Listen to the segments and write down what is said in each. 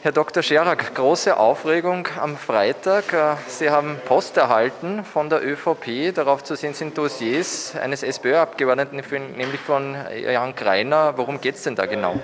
Herr Dr. Scherak, große Aufregung am Freitag. Sie haben Post erhalten von der ÖVP. Darauf zu sehen sind Dossiers eines SPÖ-Abgeordneten, nämlich von Jan Greiner. Worum geht es denn da genau?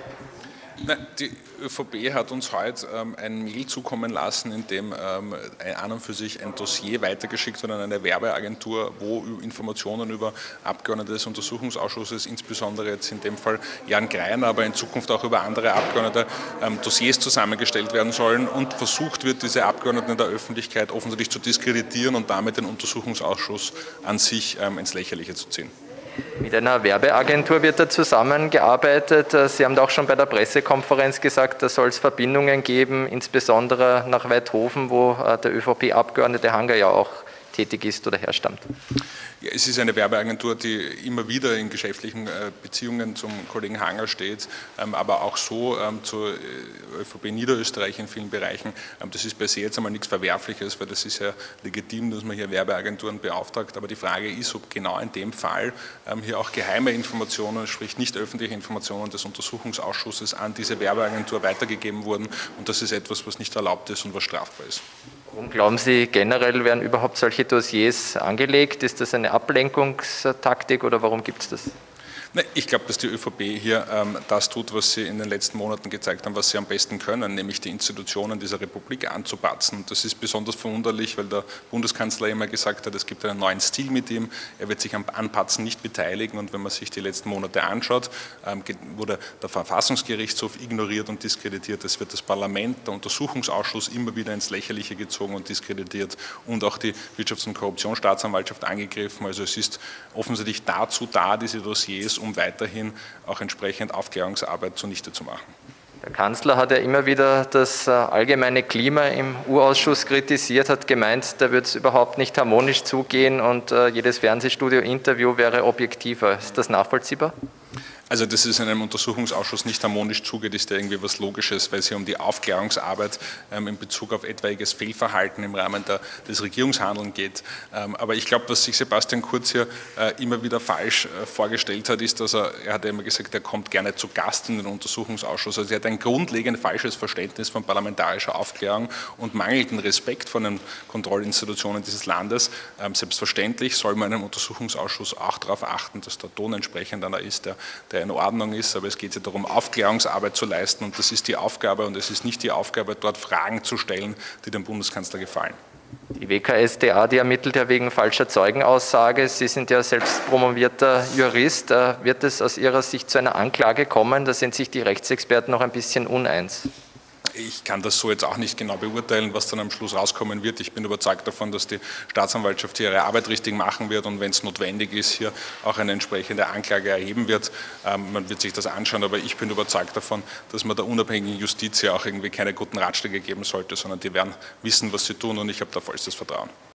Die ÖVP hat uns heute ein Mail zukommen lassen, in dem an und für sich ein Dossier weitergeschickt wird an eine Werbeagentur, wo Informationen über Abgeordnete des Untersuchungsausschusses, insbesondere jetzt in dem Fall Jan Greiner, aber in Zukunft auch über andere Abgeordnete, Dossiers zusammengestellt werden sollen und versucht wird, diese Abgeordneten in der Öffentlichkeit offensichtlich zu diskreditieren und damit den Untersuchungsausschuss an sich ins Lächerliche zu ziehen. Mit einer Werbeagentur wird da zusammengearbeitet. Sie haben da auch schon bei der Pressekonferenz gesagt, da soll es Verbindungen geben, insbesondere nach Weidhofen, wo der ÖVP-Abgeordnete Hanger ja auch tätig ist oder herstammt. Ja, es ist eine Werbeagentur, die immer wieder in geschäftlichen Beziehungen zum Kollegen Hanger steht, aber auch so zur ÖVP Niederösterreich in vielen Bereichen. Das ist per se jetzt einmal nichts Verwerfliches, weil das ist ja legitim, dass man hier Werbeagenturen beauftragt. Aber die Frage ist, ob genau in dem Fall hier auch geheime Informationen, sprich nicht öffentliche Informationen des Untersuchungsausschusses an diese Werbeagentur weitergegeben wurden. Und das ist etwas, was nicht erlaubt ist und was strafbar ist. Warum glauben Sie, generell werden überhaupt solche Dossiers angelegt? Ist das eine Ablenkungstaktik oder warum gibt es das? Ich glaube, dass die ÖVP hier das tut, was sie in den letzten Monaten gezeigt haben, was sie am besten können, nämlich die Institutionen dieser Republik anzupatzen. Das ist besonders verwunderlich, weil der Bundeskanzler immer gesagt hat, es gibt einen neuen Stil mit ihm, er wird sich am Anpatzen nicht beteiligen. Und wenn man sich die letzten Monate anschaut, wurde der Verfassungsgerichtshof ignoriert und diskreditiert. Es wird das Parlament, der Untersuchungsausschuss immer wieder ins Lächerliche gezogen und diskreditiert und auch die Wirtschafts- und Korruptionsstaatsanwaltschaft angegriffen. Also es ist offensichtlich dazu da, diese Dossiers, um weiterhin auch entsprechend Aufklärungsarbeit zunichte zu machen. Der Kanzler hat ja immer wieder das allgemeine Klima im U-Ausschuss kritisiert, hat gemeint, da wird es überhaupt nicht harmonisch zugehen und jedes Fernsehstudio-Interview wäre objektiver. Ist das nachvollziehbar? Also, dass es einem Untersuchungsausschuss nicht harmonisch zugeht, ist ja irgendwie was Logisches, weil es hier um die Aufklärungsarbeit in Bezug auf etwaiges Fehlverhalten im Rahmen des Regierungshandelns geht. Aber ich glaube, was sich Sebastian Kurz hier immer wieder falsch vorgestellt hat, ist, dass er hat ja immer gesagt, er kommt gerne zu Gast in den Untersuchungsausschuss. Also er hat ein grundlegend falsches Verständnis von parlamentarischer Aufklärung und mangelnden Respekt vor den Kontrollinstitutionen dieses Landes. Selbstverständlich soll man in einem Untersuchungsausschuss auch darauf achten, dass der Ton entsprechend einer ist, der in Ordnung ist, aber es geht ja darum, Aufklärungsarbeit zu leisten und das ist die Aufgabe und es ist nicht die Aufgabe, dort Fragen zu stellen, die dem Bundeskanzler gefallen. Die WKStA, die ermittelt ja wegen falscher Zeugenaussage. Sie sind ja selbst promovierter Jurist. Wird es aus Ihrer Sicht zu einer Anklage kommen? Da sind sich die Rechtsexperten noch ein bisschen uneins. Ich kann das so jetzt auch nicht genau beurteilen, was dann am Schluss rauskommen wird. Ich bin überzeugt davon, dass die Staatsanwaltschaft hier ihre Arbeit richtig machen wird und wenn es notwendig ist, hier auch eine entsprechende Anklage erheben wird. Man wird sich das anschauen, aber ich bin überzeugt davon, dass man der unabhängigen Justiz ja auch irgendwie keine guten Ratschläge geben sollte, sondern die werden wissen, was sie tun und ich habe da vollstes Vertrauen.